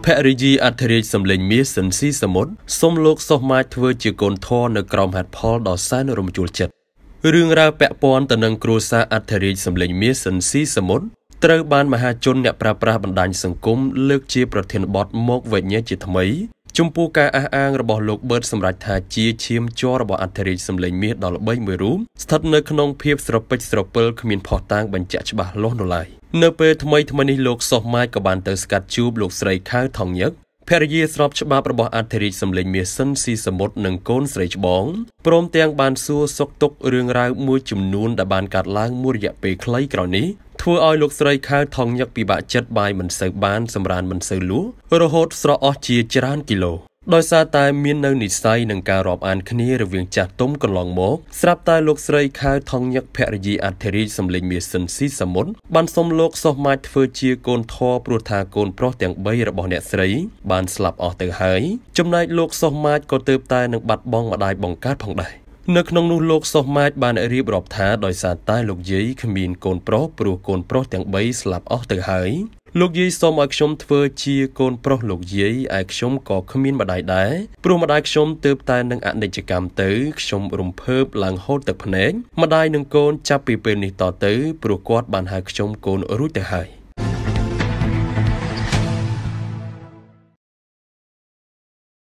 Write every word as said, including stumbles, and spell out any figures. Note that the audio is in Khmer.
ភរិយាអធិរាជសម្លេងមាសសិនស៊ីសមុទ្រសូមលោកសុសមាតធ្វើជាកូនធរនៅក្រោមហេតុផលដ៏សែនរំជួលចិត្តរឿងរ៉ាវពាក់ព័ន្ធទៅនឹងគ្រួសារអធិរាជសម្លេងមាសសិនស៊ីសមុទ្រត្រូវបានមហាជនអ្នកប្រើប្រាស់បណ្ដាញសង្គមលើកជាប្រធានបទមកវិញ្ញាជាថ្មីចំពោះការអះអាងរបស់លោកប៊ឺតសម្រាប់ថាជាឈាមជ័ររបស់អធិរាជសម្លេងមាសដ៏ល្បីមួយរូបស្ថិតនៅក្នុងភាពស្រពេចស្រពិលគ្មានភស្តុតាងបញ្ជាក់ច្បាស់លាស់នោះឡើយនៅពេលថ្មីថ្មីនេះលោកសុសមាតក៏បានទៅស្កាត់ជួបលោកស្រីខៅថងញឹកភរិយាស្របច្បាប់របស់អធិរាជសម្លេងមាសសិនស៊ីសមុទ្រនិងកូនស្រីច្បងព្រមទាំងបានសួរសុខទុក្ខរឿងរ៉ាវមួយចំនួនដែលបានកាត់ឡើងមួយរយៈពេលខ្លីក្រោយនេះធ្វើឲ្យលោកស្រីខៅថងញឹកពិបាកចិត្តបាយមិនសូវបានសម្រានមិនសូវលក់រហូតស្រកអស់ជាច្រើនគីឡូដោយសារតែមាននៅនិស័យនឹងការរាប់អានគ្នារវាងចាស់ទុំកន្លងមកស្រាប់តែលោកស្រីខៅថងញឹកភរិយាអធិរាជសម្លេងមាសសិនស៊ីសមុទ្របានសុំលោកសុសមាតធ្វើជាកូនធរព្រោះថាកូនប្រុសទាំងបីរបស់អ្នកស្រីបានស្លាប់អស់ទៅហើយចំណែកលោកសុសមាតក៏ទើបតែនឹងបាត់បង់ម្ដាយបង្កើតផងដែរនៅក្នុងនោះលោកសុសមាតបានរៀបរាប់ថាដោយសារតែលោកយាយគ្មានកូនប្រុសព្រោះកូនប្រុសទាំងបីស្លាប់អស់ទៅហើយលោកយាយសូមឲ្យខ្ញុំធ្វើជាកូនប្រុសលោកយាយឯខ្ញុំក៏គ្មានម្ដាយដែរព្រោះម្ដាយខ្ញុំទើបតែនឹងអនិច្ចកម្មទៅខ្ញុំរំភើបឡើងហូរទឹកភ្នែកម្ដាយនឹងកូនចាប់ពីពេលនេះតទៅព្រោះគាត់បានហៅខ្ញុំកូនរួចទៅហើយ